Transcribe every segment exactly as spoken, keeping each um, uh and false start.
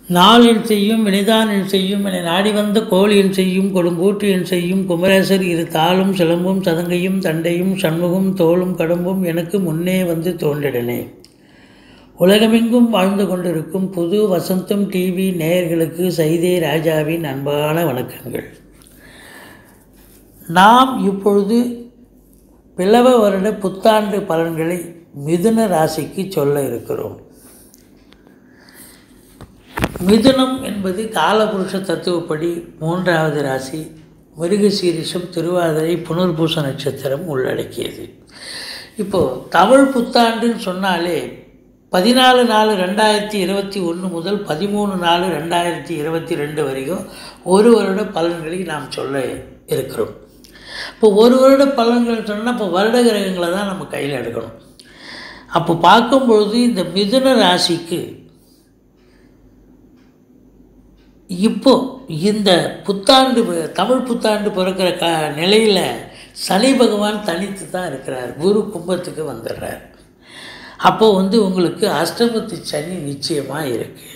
நாளில் செய்யும் வினைதானில் செய்யும் என நாடி வந்த கோழியின் செய்யும் கொடுங்கூற்றியன் செய்யும் குமரேசர் இரு தாளும் சிலம்பும் சதங்கையும் தண்டையும் சண்முகம் தோளும் கடம்பும் எனக்கு முன்னே வந்து தோன்றிடனே. உலகமெங்கும் வாழ்ந்து கொண்டிருக்கும் புது வசந்தம் டிவி நேயர்களுக்கு சைதே ராஜாவின் அன்பான வணக்கங்கள். நாம் இப்பொழுது பிளவ வருட புத்தாண்டு பலன்களை மிதுன ராசிக்கு சொல்ல இருக்கிறோம். மிதுனம் என்பது காலபுருஷ தத்துவப்படி மூன்றாவது ராசி. மிருகசீரிஷம், திருவாதிரை, புனர்பூச நட்சத்திரம் உள்ளடக்கியது. இப்போது தமிழ் புத்தாண்டுன்னு சொன்னாலே பதினாலு நாலு ரெண்டாயிரத்தி இருபத்தி ஒன்று முதல் பதிமூணு நாலு ரெண்டாயிரத்தி இருபத்தி ரெண்டு வரைக்கும் ஒரு வருட பலன்களை நாம் சொல்ல இருக்கிறோம். இப்போ ஒரு வருட பலன்கள் சொன்னால் இப்போ வருட கிரகங்களை தான் நம்ம கையில் எடுக்கணும். அப்போ பார்க்கும்பொழுது இந்த மிதுன ராசிக்கு இப்போ இந்த புத்தாண்டு தமிழ் புத்தாண்டு பிறக்கிற க நிலையில் சனி பகவான் தனித்து தான் இருக்கிறார். குரு கும்பத்துக்கு வந்துடுறார். அப்போது வந்து உங்களுக்கு அஷ்டமத்து சனி நிச்சயமாக இருக்குது.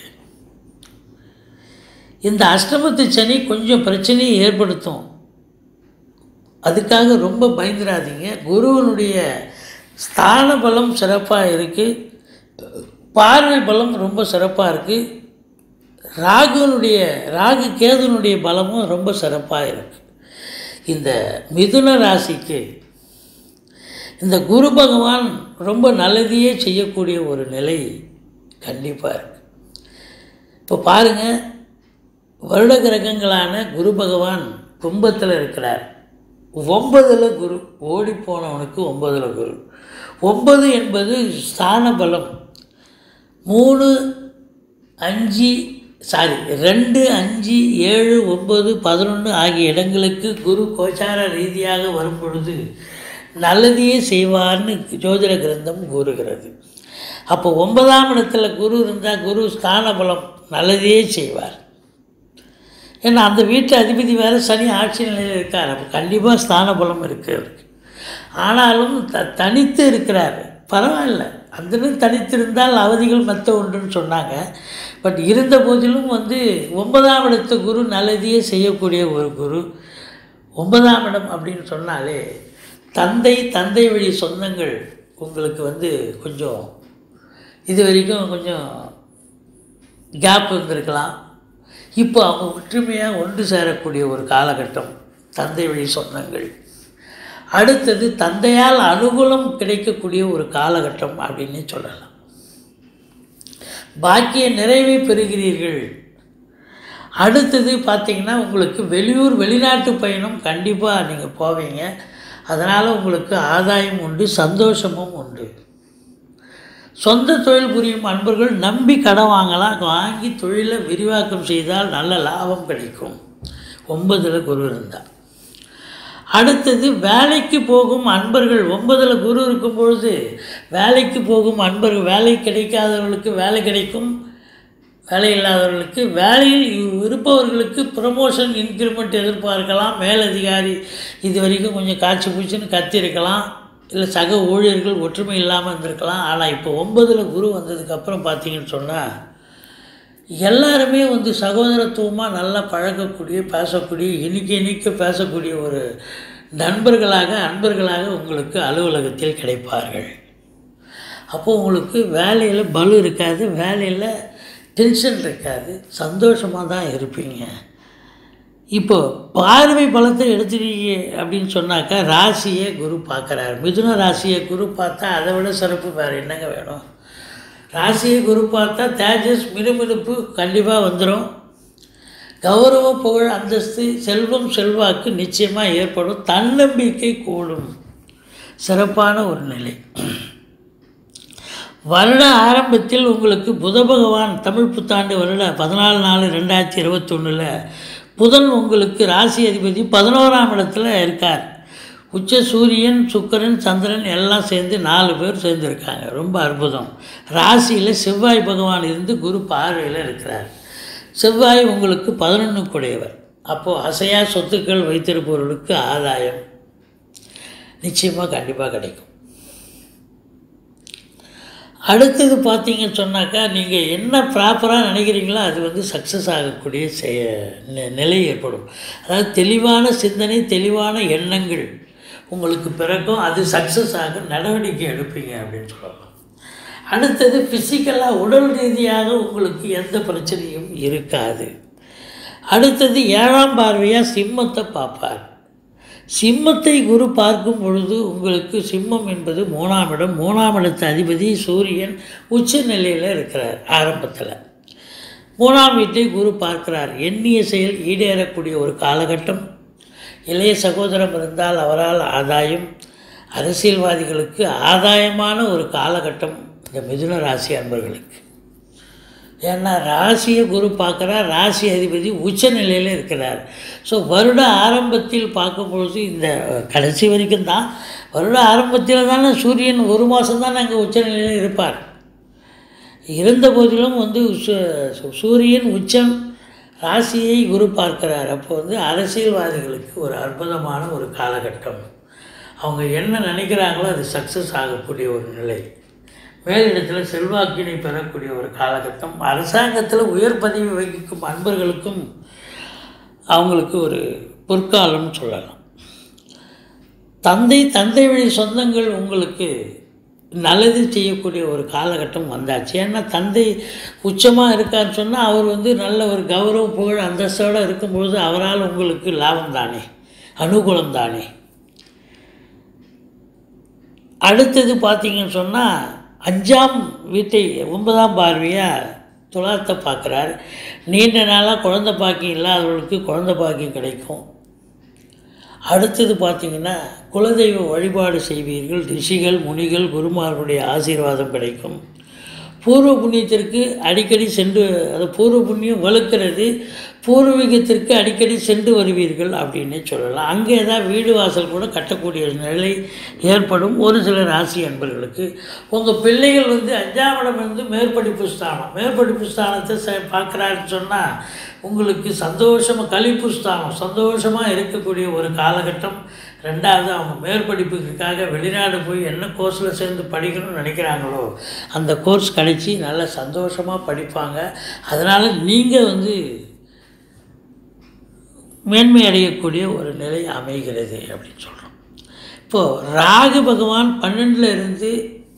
இந்த அஷ்டமத்து சனி கொஞ்சம் பிரச்சனையை ஏற்படுத்தும். அதுக்காக ரொம்ப பயந்துடாதீங்க. குருவனுடைய ஸ்தான பலம் சிறப்பாக இருக்குது, பார்வை பலம் ரொம்ப சிறப்பாக இருக்குது, ராகுனுடைய ராகு கேதுனுடைய பலமும் ரொம்ப சிறப்பாக இருக்குது. இந்த மிதுன ராசிக்கு இந்த குரு பகவான் ரொம்ப நல்லதையே செய்யக்கூடிய ஒரு நிலை கண்டிப்பாக இருக்குது. இப்போ பாருங்கள், வருட கிரகங்களான குரு பகவான் கும்பத்தில் இருக்கிறார். ஒன்பதில் குரு, ஓடிப்போனவனுக்கு ஒன்பதில் குரு. ஒன்பது என்பது ஸ்தான பலம். மூணு அஞ்சு சாரி ரெண்டு அஞ்சு ஏழு ஒம்பது பதினொன்று ஆகிய இடங்களுக்கு குரு கோச்சார ரீதியாக வரும் பொழுது நல்லதையே செய்வார்னு ஜோதிட கிரந்தம் கூறுகிறது. அப்போ ஒன்பதாம் இடத்துல குரு இருந்தால் குரு ஸ்தான பலம் நல்லதையே செய்வார். ஏன்னா அந்த வீட்டு அதிபதி வேறு சனி ஆட்சி நிலையில் இருக்கார். அப்போ கண்டிப்பாக ஸ்தான பலம் இருக்குது. ஆனாலும் த தனித்து இருக்கிறார். பரவாயில்ல, அந்த தனித்திருந்தால் அவதிகள் மற்ற ஒன்றுன்னு சொன்னாங்க. பட் இருந்த போதிலும் வந்து ஒன்பதாம் இடத்து குரு நல்லதையே செய்யக்கூடிய ஒரு குரு. ஒன்பதாம் இடம் அப்படின்னு சொன்னாலே தந்தை தந்தை வழி சொந்தங்கள் உங்களுக்கு வந்து கொஞ்சம் இது வரைக்கும் கொஞ்சம் கேப் இருந்திருக்கலாம். இப்போ அவங்க ஒற்றுமையாக ஒன்று சேரக்கூடிய ஒரு காலகட்டம் தந்தை வழி சொந்தங்கள். அடுத்தது தந்தையால் அனுகூலம் கிடைக்கக்கூடிய ஒரு காலகட்டம் அப்படின்னு சொல்லலாம். பாக்கிய நிறைவை பெறுகிறீர்கள். அடுத்தது பார்த்திங்கன்னா உங்களுக்கு வெளியூர் வெளிநாட்டு பயணம் கண்டிப்பாக நீங்கள் போவீங்க. அதனால் உங்களுக்கு ஆதாயம் உண்டு, சந்தோஷமும் உண்டு. சொந்த தொழில் புரியும் அன்பர்கள் நம்பி கடன் வாங்கலாம். வாங்கி தொழிலை விரிவாக்கம் செய்தால் நல்ல லாபம் கிடைக்கும். ஒன்பதில் குரு இருந்தால். அடுத்தது வேலைக்கு போகும் அன்பர்கள். ஒன்பதில் குரு இருக்கும் பொழுது வேலைக்கு போகும் அன்பர்கள், வேலை கிடைக்காதவர்களுக்கு வேலை கிடைக்கும், வேலை இல்லாதவர்களுக்கு வேலையில் இருப்பவர்களுக்கு ப்ரமோஷன் இன்க்ரிமெண்ட் எதிர்பார்க்கலாம். மேலதிகாரி இது வரைக்கும் கொஞ்சம் காய்ச்சி பூச்சின்னு கத்திருக்கலாம், இல்லை சக ஊழியர்கள் ஒற்றுமை இல்லாமல் இருந்திருக்கலாம். ஆனால் இப்போ ஒன்பதில் குரு வந்ததுக்கப்புறம் பார்த்தீங்கன்னு சொன்னால் எல்லாருமே வந்து சகோதரத்துவமாக நல்லா பழகக்கூடிய, பேசக்கூடிய, இனிக்க இனிக்க பேசக்கூடிய ஒரு நண்பர்களாக அன்பர்களாக உங்களுக்கு அலுவலகத்தில் கிடைப்பார்கள். அப்போது உங்களுக்கு வேலையில் பலு இருக்காது, வேலையில் டென்ஷன் இருக்காது, சந்தோஷமாக தான் இருப்பீங்க. இப்போது பார்வை பலத்தை எடுத்துட்டீங்க அப்படின்னு சொன்னாக்கா ராசியை குரு பார்க்குறாரு. மிதுன ராசியை குரு பார்த்தா அதை விட சிறப்பு வேறு என்னங்க வேணும்? ராசியை குரு பார்த்தா தேஜஸ் மினுமினுப்பு கண்டிப்பாக வந்துடும். கௌரவ புகழ் அந்தஸ்து செல்வம் செல்வாக்கு நிச்சயமாக ஏற்படும். தன்னம்பிக்கை கூடும். சிறப்பான ஒரு நிலை. வருட ஆரம்பத்தில் உங்களுக்கு புத பகவான் தமிழ் புத்தாண்டு வருட பதினாலு நாலு ரெண்டாயிரத்தி இருபத்தொன்னில் புதன் உங்களுக்கு ராசி அதிபதி பதினோராம் இடத்துல இருக்கார். உச்ச சூரியன், சுக்கிரன், சந்திரன் எல்லாம் சேர்ந்து நாலு பேர் சேர்ந்துருக்காங்க. ரொம்ப அற்புதம். ராசியில் செவ்வாய் பகவான் இருந்து குரு பார்வையில் இருக்கிறார். செவ்வாய் உங்களுக்கு பதினொன்று கூடையவர். அப்போது அசையா சொத்துக்கள் வைத்திருப்பவர்களுக்கு ஆதாயம் நிச்சயமாக கண்டிப்பாக கிடைக்கும். அடுத்தது பார்த்தீங்க சொன்னாக்கா, நீங்கள் என்ன ப்ராப்பராக நினைக்கிறீங்களோ அது வந்து சக்ஸஸ் ஆகக்கூடிய செய நிலை ஏற்படும். அதாவது தெளிவான சிந்தனை, தெளிவான எண்ணங்கள் உங்களுக்கு பிறக்கும். அது சக்ஸஸ் ஆக நடவடிக்கை எடுப்பீங்க அப்படின்னு சொல்லலாம். அடுத்தது ஃபிசிக்கலாக உடல் ரீதியாக உங்களுக்கு எந்த பிரச்சனையும் இருக்காது. அடுத்தது ஏழாம் பார்வையாக சிம்மத்தை பார்ப்பார். சிம்மத்தை குரு பார்க்கும் பொழுது உங்களுக்கு சிம்மம் என்பது மூணாம் இடம். மூணாம் இடத்து அதிபதி சூரியன் உச்ச நிலையில் இருக்கிறார். ஆரம்பத்தில் மூணாம் வீட்டை குரு பார்க்கிறார். எண்ணிய செயல் ஈடேறக்கூடிய ஒரு காலகட்டம். இளைய சகோதரம் இருந்தால் அவரால் ஆதாயம். அரசியல்வாதிகளுக்கு ஆதாயமான ஒரு காலகட்டம் இந்த மிதுன ராசி அன்பர்களுக்கு. ஏன்னா ராசியை குரு பார்க்குறார். ராசி அதிபதி உச்ச நிலையில் இருக்கிறார். ஸோ வருட ஆரம்பத்தில் பார்க்கும்பொழுது இந்த கடைசி வரைக்கும் தான் வருட ஆரம்பத்தில் தானே சூரியன் ஒரு மாதம் தான் அங்கே உச்ச நிலையில் இருப்பார். இருந்த போதிலும் வந்து சூரியன் உச்சம் ராசியை குரு பார்க்கிறார். அப்போ வந்து அரசியல்வாதிகளுக்கு ஒரு அற்புதமான ஒரு காலகட்டம். அவங்க என்ன நினைக்கிறாங்களோ அது சக்ஸஸ் ஆகக்கூடிய ஒரு நிலை. மேலிடத்தில் செல்வாக்கினை பெறக்கூடிய ஒரு காலகட்டம். அரசாங்கத்தில் உயர் பதவி வகிக்கும் அன்பர்களுக்கும் அவங்களுக்கு ஒரு பொற்காலம்னு சொல்லலாம். தந்தை தந்தை வழி சொந்தங்கள் உங்களுக்கு நல்லது செய்யக்கூடிய ஒரு காலகட்டம் வந்தாச்சு. ஏன்னா தந்தை உச்சமாக இருக்கான்னு சொன்னால் அவர் வந்து நல்ல ஒரு கௌரவ புகழ் அந்தஸ்தோடு இருக்கும்பொழுது அவரால் உங்களுக்கு லாபம் தானே, அனுகூலம் தானே. அடுத்தது பார்த்தீங்கன்னு சொன்னால் அஞ்சாம் வீட்டை ஒன்பதாம் பார்வையாக துலாத்தை பார்க்குறார். நீண்ட நாளாக குழந்தை பாக்கியம் இல்லாதவர்களுக்கு குழந்தை பாக்கியம் கிடைக்கும். அடுத்தது பார்த்திங்கன்னா குலதெய்வ வழிபாடு செய்வீர்கள். ரிஷிகள் முனிகள் குருமார்களுடைய ஆசீர்வாதம் கிடைக்கும். பூர்வ புண்ணியத்திற்கு அடிக்கடி சென்று, அது பூர்வ புண்ணியம் வலுக்கிறது, பூர்வீகத்திற்கு அடிக்கடி சென்று வருவீர்கள் அப்படின்னே சொல்லலாம். அங்கே ஏதாவது வீடு வாசல் கூட கட்டக்கூடிய நிலை ஏற்படும் ஒரு சில ராசி அன்பர்களுக்கு. உங்கள் பிள்ளைகள் வந்து அஞ்சாம் இடம் வந்து மேற்படிப்பு ஸ்தானம், மேற்படிப்பு ஸ்தானத்தை ச பார்க்குறாருன்னு சொன்னால் உங்களுக்கு சந்தோஷமாக, கழிப்பு ஸ்தானம், சந்தோஷமாக இருக்கக்கூடிய ஒரு காலகட்டம். ரெண்டாவது அவங்க மேற்படிப்புக்காக வெளிநாடு போய் என்ன கோர்ஸில் சேர்ந்து படிக்கணும்னு நினைக்கிறாங்களோ அந்த கோர்ஸ் கிடைச்சி நல்லா சந்தோஷமாக படிப்பாங்க. அதனால் நீங்கள் வந்து மேன்மை அடையக்கூடிய ஒரு நிலை அமைகிறது அப்படின்னு சொல்கிறோம். இப்போது ராகு பகவான் பன்னெண்டில் இருந்து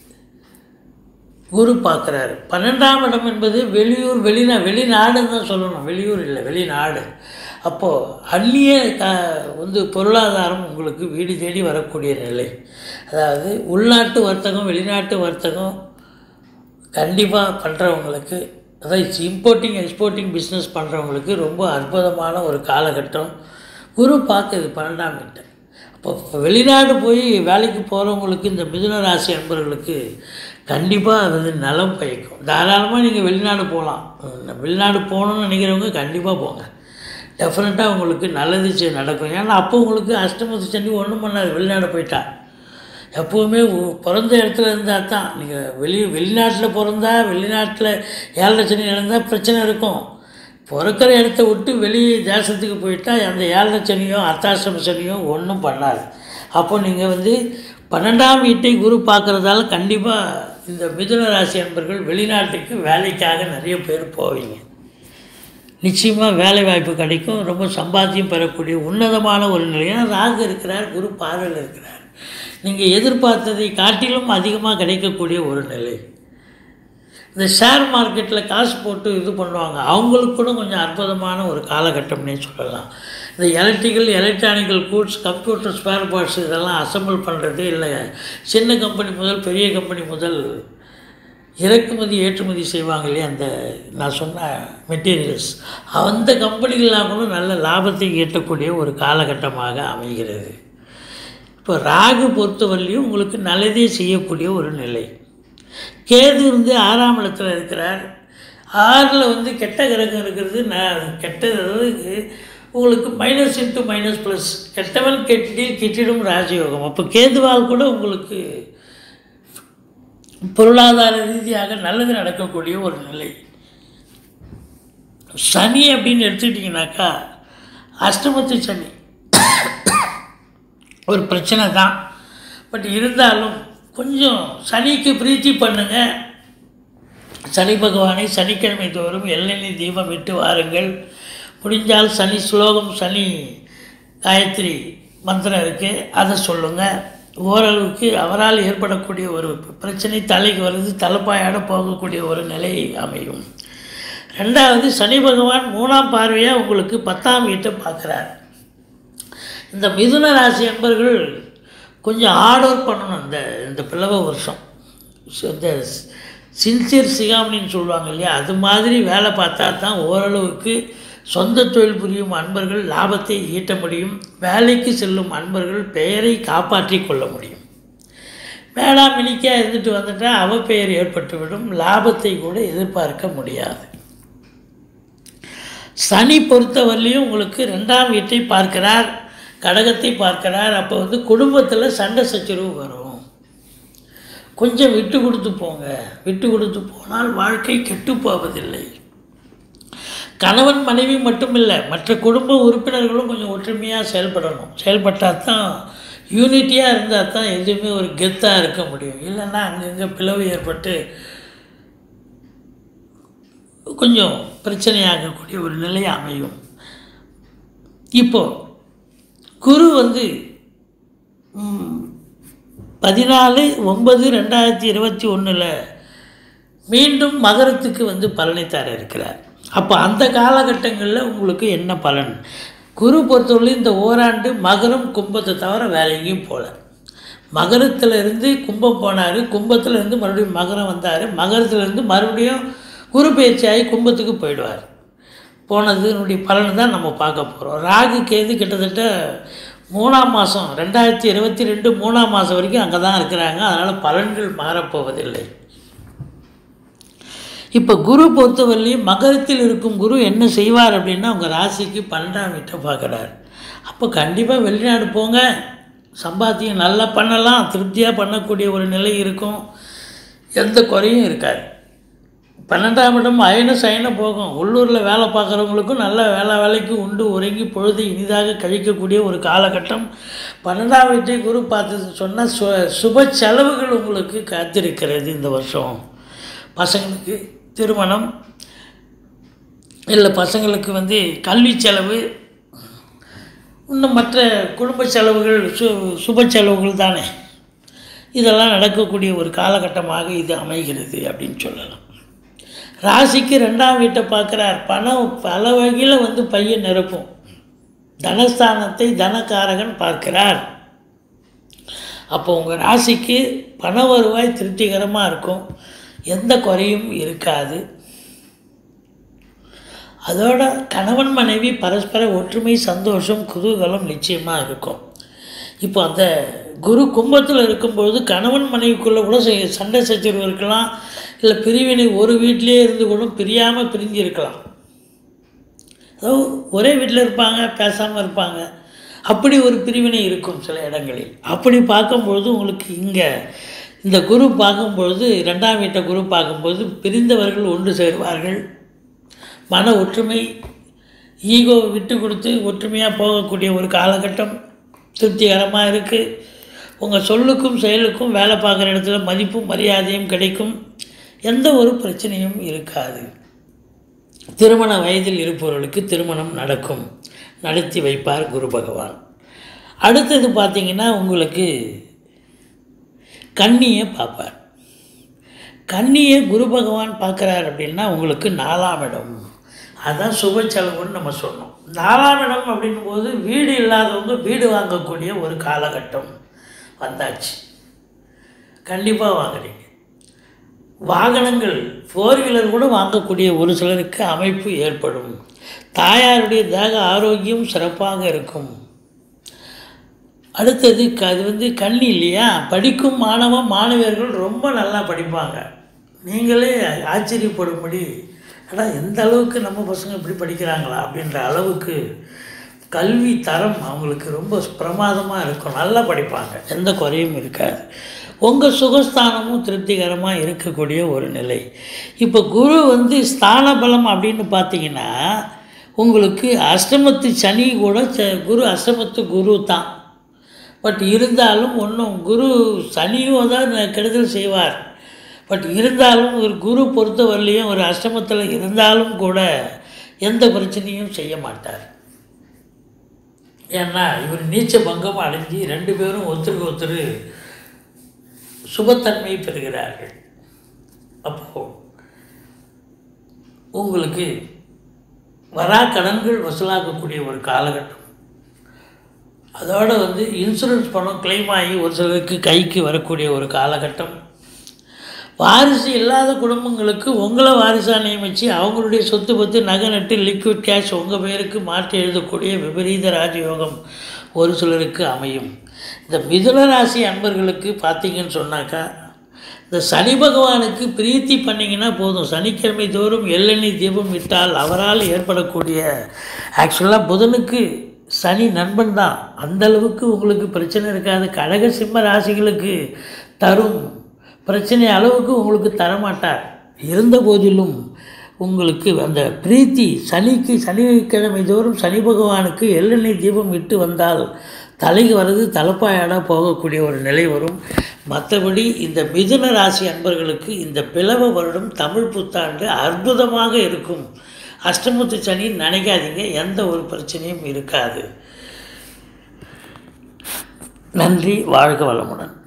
குரு பார்க்குறாரு. பன்னெண்டாம் இடம் என்பது வெளியூர், வெளிநா வெளிநாடுன்னு தான் சொல்லணும், வெளியூர் இல்லை, வெளிநாடு. அப்போது அந்நிய க வந்து பொருளாதாரம் உங்களுக்கு வீடு தேடி வரக்கூடிய நிலை. அதாவது உள்நாட்டு வர்த்தகம், வெளிநாட்டு வர்த்தகம் கண்டிப்பாக பண்ணுறவங்களுக்கு, அதாவது இம்போர்ட்டிங் எக்ஸ்போர்ட்டிங் பிஸ்னஸ் பண்ணுறவங்களுக்கு ரொம்ப அற்புதமான ஒரு காலகட்டம். குரு பார்க்குது பன்னெண்டாம் வீட்டை. அப்போ வெளிநாடு போய் வேலைக்கு போகிறவங்களுக்கு, இந்த மிதுன ராசி அன்பர்களுக்கு கண்டிப்பாக அது வந்து நலம் பயக்கும். தாராளமாக நீங்கள் வெளிநாடு போகலாம். வெளிநாடு போகணுன்னு நினைக்கிறவங்க கண்டிப்பாக போங்க. டெஃபினட்டாக உங்களுக்கு நல்லது நடக்கும். ஏன்னா அப்போ உங்களுக்கு அஷ்டமத்து சனி ஒன்றும் பண்ணாது. வெளிநாடு போயிட்டா எப்போவுமே பிறந்த இடத்துல இருந்தால் தான். நீங்கள் வெளி வெளிநாட்டில் பிறந்தா, வெளிநாட்டில் ஏழரை சனி நடந்தால் பிரச்சனை இருக்கும். பிறக்கிற இடத்த விட்டு வெளி தேசத்துக்கு போயிட்டால் அந்த ஏழரை சனியோ அர்த்தாஷ்டம சனியோ ஒன்றும் பண்ணாது. அப்போ நீங்கள் வந்து பன்னெண்டாம் வீட்டை குரு பார்க்குறதால கண்டிப்பாக இந்த மிதுன ராசி அன்பர்கள் வெளிநாட்டுக்கு வேலைக்காக நிறைய பேர் போவீங்க. நிச்சயமாக வேலை வாய்ப்பு கிடைக்கும். ரொம்ப சம்பாத்தியம் பெறக்கூடிய உன்னதமான ஒரு நிலையாக ராகு இருக்கிறார், குரு பார்வையில் இருக்கிறார். நீங்கள் எதிர்பார்த்ததை காட்டிலும் அதிகமாக கிடைக்கக்கூடிய ஒரு நிலை. இந்த ஷேர் மார்க்கெட்டில் காசு போட்டு இது பண்ணுவாங்க, அவங்களுக்கு கூட கொஞ்சம் அற்புதமான ஒரு காலகட்டம்னே சொல்லலாம். இந்த electrical electronical goods, computer spare parts இதெல்லாம் அசம்பிள் பண்ணுறது, இல்லை சின்ன கம்பெனி முதல் பெரிய கம்பெனி முதல் இறக்குமதி ஏற்றுமதி செய்வாங்க இல்லையா, அந்த நான் சொன்ன மெட்டீரியல்ஸ், அந்த கம்பெனிகள்லாம் கூட நல்ல லாபத்தை ஈட்டக்கூடிய ஒரு காலகட்டமாக அமைகிறது. இப்போ ராகு பொறுத்தவரையிலையும் உங்களுக்கு நல்லதே செய்யக்கூடிய ஒரு நிலை. கேது வந்து ஆறாம் இடத்துல இருக்கிறார். ஆறில் வந்து கெட்ட கிரகம் இருக்கிறது. நான் கெட்டது, அதாவது உங்களுக்கு மைனஸ் இன்ட்டு மைனஸ் ப்ளஸ், கெட்டவன் கெட்டிடில் கெட்டிடும் ராஜயோகம். அப்போ கேதுவால் கூட உங்களுக்கு பொருளாதார ரீதியாக நல்லது நடக்கக்கூடிய ஒரு நிலை. சனி அப்படின்னு எடுத்துக்கிட்டிங்கனாக்கா அஷ்டமத்து சனி ஒரு பிரச்சனை தான். பட் இருந்தாலும் கொஞ்சம் சனிக்கு பிரீத்தி பண்ணுங்கள், சனி பகவானை சனிக்கிழமை தோறும் எள்ளெண்ணெய் தீபம் விட்டு வாருங்கள். முடிஞ்சால் சனி ஸ்லோகம், சனி காயத்ரி மந்திரம் இருக்குது, அதை சொல்லுங்கள். ஓரளவுக்கு அவரால் ஏற்படக்கூடிய ஒரு பிரச்சனை தலைக்கு வருது, தலைப்பாயோட போகக்கூடிய ஒரு நிலை அமையும். ரெண்டாவது, சனி பகவான் மூணாம் பார்வையாக உங்களுக்கு பத்தாம் வீட்டை பார்க்குறார். இந்த மிதுன ராசி என்பர்கள் கொஞ்சம் ஹார்ட் ஒர்க் பண்ணணும். இந்த இந்த பிளவ வருஷம் இந்த சின்சியர் சிகாமணின்னு சொல்லுவாங்க இல்லையா, அது மாதிரி வேலை பார்த்தா தான் ஓரளவுக்கு சொந்த தொழில் புரியும் அன்பர்கள் லாபத்தை ஈட்ட முடியும். வேலைக்கு செல்லும் அன்பர்கள் பெயரை காப்பாற்றி கொள்ள முடியும். வேளாண்மைக்காக இருந்துட்டு வந்துட்டால் அவ பெயர் ஏற்பட்டுவிடும், லாபத்தை கூட எதிர்பார்க்க முடியாது. சனி பொறுத்தவரையிலையும் உங்களுக்கு ரெண்டாம் வீட்டை பார்க்கிறார், கடகத்தை பார்க்கிறார். அப்போ வந்து குடும்பத்தில் சண்டை சச்சரவு வரும். கொஞ்சம் விட்டு கொடுத்து போங்க. விட்டு கொடுத்து போனால் வாழ்க்கை கெட்டு போவதில்லை. கணவன் மனைவி மட்டும் இல்லை, மற்ற குடும்ப உறுப்பினர்களும் கொஞ்சம் ஒற்றுமையாக செயல்படணும். செயல்பட்டால் தான், யூனிட்டியாக இருந்தால் தான் எதுவுமே ஒரு கெத்தாக இருக்க முடியும். இல்லைன்னா அங்கங்கே பிளவு ஏற்பட்டு கொஞ்சம் பிரச்சனையாகக்கூடிய ஒரு நிலை அமையும். இப்போது குரு வந்து பதினாலு ஒன்பது ரெண்டாயிரத்தி இருபத்தி ஒன்றில் மீண்டும் மகரத்துக்கு வந்து பலனை தர இருக்கிறார். அப்போ அந்த காலகட்டங்களில் உங்களுக்கு என்ன பலன்? குரு பொறுத்தவரை இந்த ஓராண்டு மகரம் கும்பத்தை தவிர வேற எங்கேயும் போகல. மகரத்திலிருந்து கும்பம் போனார், கும்பத்திலேருந்து மறுபடியும் மகரம் வந்தார், மகரத்திலேருந்து மறுபடியும் குரு பயிற்சியாகி கும்பத்துக்கு போயிடுவார். போனதுனுடைய பலன் தான் நம்ம பார்க்க போகிறோம். ராகு கேது கிட்டத்தட்ட மூணாம் மாதம் ரெண்டாயிரத்தி இருபத்தி ரெண்டு மூணாம் மாதம் வரைக்கும் அங்கே தான் இருக்கிறாங்க. அதனால் பலன்கள் மாறப்போவதில்லை. இப்போ குரு பொறுத்தவரையிலையும் மகரத்தில் இருக்கும் குரு என்ன செய்வார் அப்படின்னா, உங்கள் ராசிக்கு பன்னெண்டாம் வீட்டை பார்க்குறார். அப்போ கண்டிப்பாக வெளிநாடு போங்க, சம்பாத்தியம் நல்லா பண்ணலாம், திருப்தியாக பண்ணக்கூடிய ஒரு நிலை இருக்கும், எந்த குறையும் இருக்காது. பன்னெண்டாம் இடம் அயன சயன போகும். உள்ளூரில் வேலை பார்க்குறவங்களுக்கும் நல்ல வேலை வேலைக்கு உண்டு உறங்கி பொழுது இனிதாக கழிக்கக்கூடிய ஒரு காலகட்டம். பன்னெண்டாம் வீட்டை குரு பார்த்து சொன்னால் சு சுப செலவுகள் உங்களுக்கு காத்திருக்கிறது இந்த வருஷம். பசங்களுக்கு திருமணம், இல்லை பசங்களுக்கு வந்து கல்வி செலவு, இன்னும் மற்ற குடும்ப செலவுகள், சு சுப செலவுகள் தானே, இதெல்லாம் நடக்கக்கூடிய ஒரு காலகட்டமாக இது அமைகிறது அப்படின்னு சொல்லலாம். ராசிக்கு ரெண்டாம் வீட்டை பார்க்குறார். பணம் பல வகையில் வந்து பையன் நிரப்பும். தனஸ்தானத்தை தனக்காரகன் பார்க்கிறார். அப்போ உங்கள் ராசிக்கு பண வருவாய் திருப்திகரமாக இருக்கும், எந்த குறையும் இருக்காது. அதோட கணவன் மனைவி பரஸ்பர ஒற்றுமை, சந்தோஷம், குதூகலம் நிச்சயமாக இருக்கும். இப்போ அந்த குரு கும்பத்தில் இருக்கும்பொழுது கணவன் மனைவிக்குள்ளே கூட சண்டை சச்சரவு இருக்கலாம், இல்லை பிரிவினை ஒரு வீட்டிலே இருந்து கூட பிரியாமல் பிரிஞ்சு இருக்கலாம். அதாவது ஒரே வீட்டில் இருப்பாங்க, பேசாமல் இருப்பாங்க, அப்படி ஒரு பிரிவினை இருக்கும் சில இடங்களில். அப்படி பார்க்கும்பொழுது உங்களுக்கு இங்கே இந்த குரு பார்க்கும்பொழுது, ரெண்டாம் வீட்டை குரு பார்க்கும்பொழுது பிரிந்தவர்கள் ஒன்று சேருவார்கள். மன ஒற்றுமை, ஈகோ விட்டு கொடுத்து ஒற்றுமையாக போகக்கூடிய ஒரு காலகட்டம் திருப்திகரமாக இருக்குது. உங்கள் சொல்லுக்கும் செயலுக்கும் வேலை பார்க்குற இடத்துல மதிப்பும் மரியாதையும் கிடைக்கும், எந்த ஒரு பிரச்சனையும் இருக்காது. திருமண வயதில் இருப்பவர்களுக்கு திருமணம் நடக்கும், நடத்தி வைப்பார் குரு பகவான். அடுத்தது பார்த்திங்கன்னா உங்களுக்கு கன்னியை பார்ப்பார். கன்னியை குரு பகவான் பார்க்குறார் அப்படின்னா உங்களுக்கு நாலாம் இடம், அதுதான் சுப செலவுன்னு நம்ம சொன்னோம். நாலாம் இடம் அப்படின்னும் போது வீடு இல்லாதவங்க வீடு வாங்கக்கூடிய ஒரு காலகட்டம் வந்தாச்சு. கண்டிப்பாக வாங்குறீங்க. வாகனங்கள் ஃபோர் வீலர் கூட வாங்கக்கூடிய ஒரு சிலருக்கு அமைப்பு ஏற்படும். தாயாருடைய தேக ஆரோக்கியம் சிறப்பாக இருக்கும். அடுத்தது அது வந்து கன்னி இல்லையா, படிக்கும் மாணவ மாணவியர்கள் ரொம்ப நல்லா படிப்பாங்க. நீங்களே ஆச்சரியப்படும்படி, ஆனால் எந்த அளவுக்கு நம்ம பசங்க இப்படி படிக்கிறாங்களா அப்படின்ற அளவுக்கு கல்வி தரம் அவங்களுக்கு ரொம்ப பிரமாதமாக இருக்கும், நல்லா படிப்பாங்க, எந்த குறையும் இருக்காது. உங்கள் சுகஸ்தானமும் திருப்திகரமாக இருக்கக்கூடிய ஒரு நிலை. இப்போ குரு வந்து ஸ்தான பலம் அப்படின்னு பார்த்தீங்கன்னா உங்களுக்கு அஷ்டமத்து சனி கூட குரு அஷ்டமத்து குரு தான். பட் இருந்தாலும் ஒன்றும் குரு சனியும் தான் கெடுதல் செய்வார். பட் இருந்தாலும் ஒரு குரு பொறுத்தவரையிலையும் ஒரு அஷ்டமத்தில் இருந்தாலும் கூட எந்த பிரச்சனையும் செய்ய மாட்டார். ஏன்னா இவர் நீச்ச பங்கம் அடைஞ்சி ரெண்டு பேரும் ஒருத்தருக்கு ஒருத்தர் சுபத்தன்மை பெறுகிறார்கள். அப்போது உங்களுக்கு வரா கடன்கள் வசூலாக்கக்கூடிய ஒரு காலகட்டம். அதோடு வந்து இன்சூரன்ஸ் பணம் கிளைம் ஆகி ஒரு சிலருக்கு கைக்கு வரக்கூடிய ஒரு காலகட்டம். வாரிசு இல்லாத குடும்பங்களுக்கு உங்களை வாரிசாக நியமித்து அவங்களுடைய சொத்து பற்றி நகை நட்டு லிக்விட் கேஷ் உங்கள் பேருக்கு மாற்றி எழுதக்கூடிய விபரீத ராஜயோகம் ஒரு சிலருக்கு அமையும். இந்த மிதுன ராசி அன்பர்களுக்கு பார்த்தீங்கன்னு சொன்னாக்கா, இந்த சனி பகவானுக்கு பிரீத்தி பண்ணிங்கன்னா போதும். சனிக்கிழமை தோறும் எள்ளெண்ணெய் தீபம் விட்டால் அவரால் ஏற்படக்கூடிய, ஆக்சுவலாக புதனுக்கு சனி நண்பன் தான், அந்தளவுக்கு உங்களுக்கு பிரச்சனை இருக்காது. கடக சிம்ம ராசிகளுக்கு தரும் பிரச்சனை அளவுக்கு உங்களுக்கு தரமாட்டார். இருந்த போதிலும் உங்களுக்கு அந்த பிரீத்தி, சனிக்கு சனிக்கிழமை தோறும் சனி பகவானுக்கு எள்ளெண்ணெய் தீபம் விட்டு வந்தால் தலைக்கு வர்றது தலைப்பாயாடாக போகக்கூடிய ஒரு நிலை வரும். மற்றபடி இந்த மிதுன ராசி அன்பர்களுக்கு இந்த பிளவ வருடம் தமிழ் புத்தாண்டு அற்புதமாக இருக்கும். அஷ்டமத்து சனி நினைக்காதீங்க, எந்த ஒரு பிரச்சனையும் இருக்காது. நன்றி, வாழ்க வளமுடன்.